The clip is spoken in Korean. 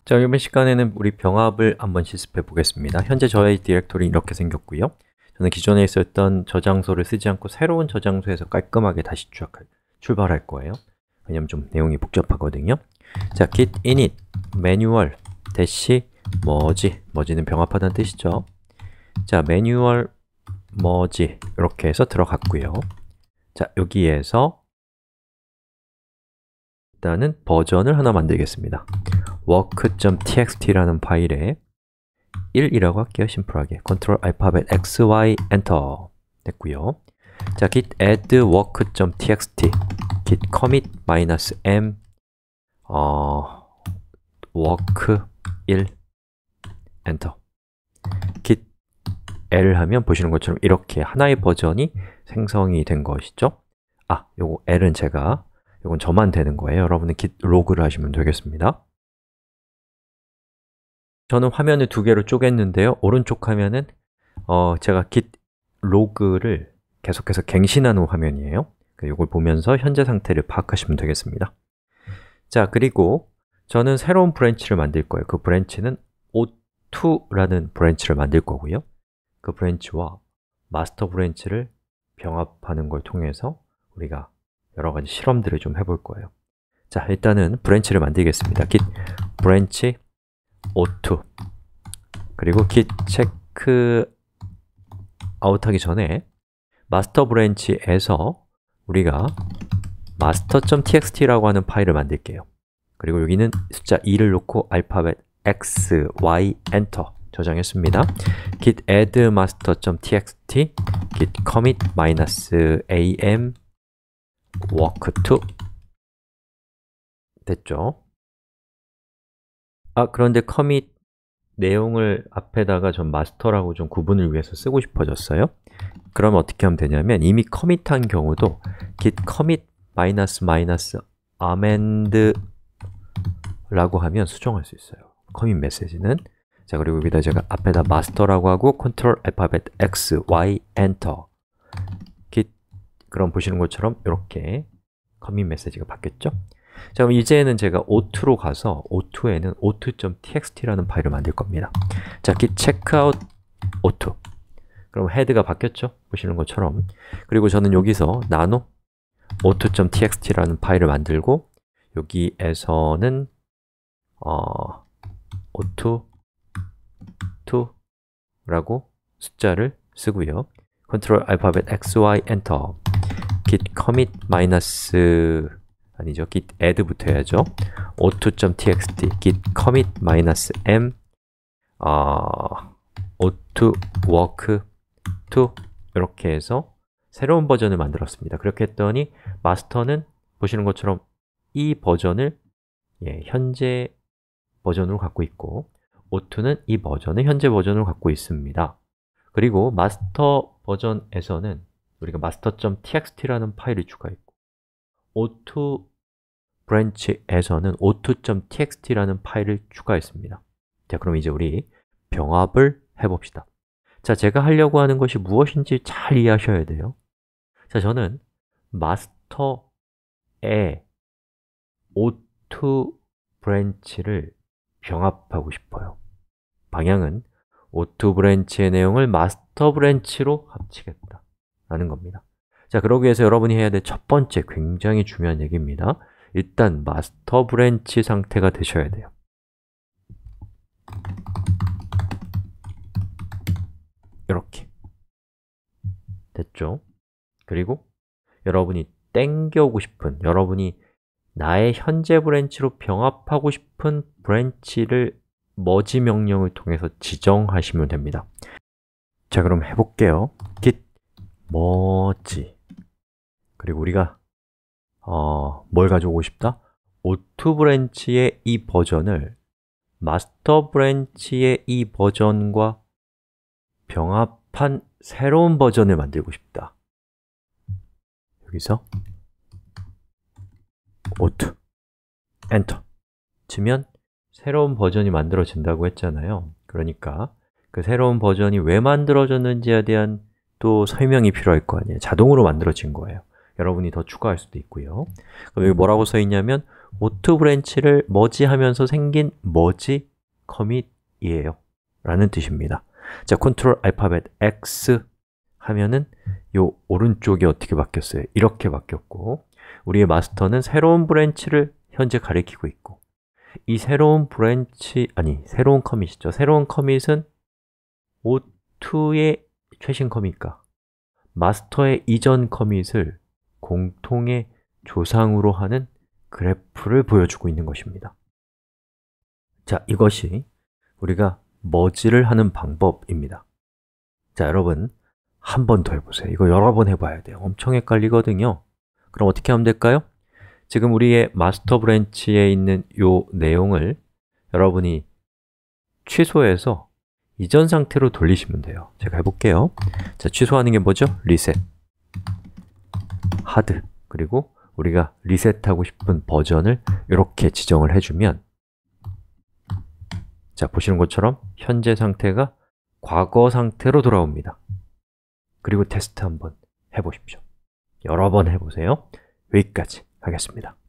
자, 이번 시간에는 우리 병합을 한번 실습해 보겠습니다. 현재 저의 디렉토리 이렇게 생겼고요. 저는 기존에 있었던 저장소를 쓰지 않고 새로운 저장소에서 깔끔하게 다시 출발할 거예요. 왜냐면 좀 내용이 복잡하거든요. 자, git init 매뉴얼 대시 머지는 병합하다는 뜻이죠. 자, 매뉴얼 머지 이렇게 해서 들어갔고요. 자, 여기에서 일단은 버전을 하나 만들겠습니다. work.txt라는 파일에 1이라고 할게요. 심플하게 Ctrl 알파벳 X, Y, 엔터 됐고요. 자, git add work.txt git commit -m work 1 엔터 git L 하면 보시는 것처럼 이렇게 하나의 버전이 생성이 된 것이죠. 요거 L은 요건 저만 되는 거예요. 여러분은 git log를 하시면 되겠습니다. 저는 화면을 두 개로 쪼갰는데요. 오른쪽 화면은 제가 git log를 계속해서 갱신하는 화면이에요. 이걸 보면서 현재 상태를 파악하시면 되겠습니다. 자, 그리고 저는 새로운 브랜치를 만들 거예요. 그 브랜치는 o2라는 브랜치를 만들 거고요. 그 브랜치와 마스터 브랜치를 병합하는 걸 통해서 우리가 여러 가지 실험들을 좀 해볼 거예요. 자, 일단은 브랜치를 만들겠습니다. git branch o2 그리고 git check out 하기 전에 마스터 브랜치에서 우리가 master.txt라고 하는 파일을 만들게요. 그리고 여기는 숫자 2를 놓고 알파벳 x, y, 엔터 저장했습니다. git add master.txt git commit -am work2 됐죠? 그런데 commit 내용을 앞에다가 전 마스터라고 좀 구분을 위해서 쓰고 싶어졌어요. 그럼 어떻게 하면 되냐면 이미 커밋한 경우도 git commit -amend 라고 하면 수정할 수 있어요. 커밋 메시지는. 자, 그리고 여기다 제가 앞에다 마스터라고 하고 Ctrl 알파벳 X, Y, 엔터 git 그럼 보시는 것처럼 이렇게 커밋 메시지가 바뀌었죠? 자, 그럼 이제는 제가 o2로 가서 o2에는 o2.txt라는 파일을 만들 겁니다. 자, git checkout o2 그럼 헤드가 바뀌었죠? 보시는 것처럼. 그리고 저는 여기서 nano o2.txt라는 파일을 만들고 여기에서는 o2라고 숫자를 쓰고요. Ctrl 알파벳 X, Y, 엔터 git commit git add부터 해야죠. o2.txt git commit -m o2 work2 이렇게 해서 새로운 버전을 만들었습니다. 그렇게 했더니 마스터는 보시는 것처럼 이 버전을 현재 버전으로 갖고 있고 o2는 이 버전을 현재 버전으로 갖고 있습니다. 그리고 마스터 버전에서는 우리가 master.txt라는 파일을 추가했고 o2 브랜치에서는 o2.txt라는 파일을 추가했습니다. 자, 그럼 이제 우리 병합을 해봅시다. 자, 제가 하려고 하는 것이 무엇인지 잘 이해하셔야 돼요. 자, 저는 마스터에 o2 브랜치를 병합하고 싶어요. 방향은 o2 브랜치의 내용을 마스터 브랜치로 합치겠다 라는 겁니다. 자, 그러기 위해서 여러분이 해야 될 첫 번째 굉장히 중요한 얘기입니다. 일단 마스터 브랜치 상태가 되셔야 돼요. 이렇게 됐죠? 그리고 여러분이 땡겨오고 싶은, 여러분이 나의 현재 브랜치로 병합하고 싶은 브랜치를 머지 명령을 통해서 지정하시면 됩니다. 자, 그럼 해볼게요. git 머지 그리고 우리가 뭘 가져오고 싶다? o2 브랜치의 이 버전을 마스터 브랜치의 이 버전과 병합한 새로운 버전을 만들고 싶다. 여기서 o2 엔터 치면 새로운 버전이 만들어진다고 했잖아요. 그러니까 그 새로운 버전이 왜 만들어졌는지에 대한 또 설명이 필요할 거 아니에요. 자동으로 만들어진 거예요. 여러분이 더 추가할 수도 있고요. 그럼 여기 뭐라고 써 있냐면 오토 브랜치를 머지하면서 생긴 머지 커밋이에요 라는 뜻입니다. 자, 컨트롤 알파벳 X 하면은 요 오른쪽이 어떻게 바뀌었어요? 이렇게 바뀌었고, 우리의 마스터는 새로운 브랜치를 현재 가리키고 있고, 이 새로운 새로운 커밋이죠. 새로운 커밋은 O2의 최신 커밋과 마스터의 이전 커밋을 공통의 조상으로 하는 그래프를 보여주고 있는 것입니다. 자, 이것이 우리가 머지를 하는 방법입니다. 자, 여러분 한 번 더 해보세요. 이거 여러 번 해봐야 돼요. 엄청 헷갈리거든요. 그럼 어떻게 하면 될까요? 지금 우리의 마스터 브랜치에 있는 이 내용을 여러분이 취소해서 이전 상태로 돌리시면 돼요. 제가 해볼게요. 자, 취소하는 게 뭐죠? 리셋, 하드, 그리고 우리가 리셋하고 싶은 버전을 이렇게 지정을 해주면, 자, 보시는 것처럼 현재 상태가 과거 상태로 돌아옵니다. 그리고 테스트 한번 해보십시오. 여러 번 해보세요. 여기까지 하겠습니다.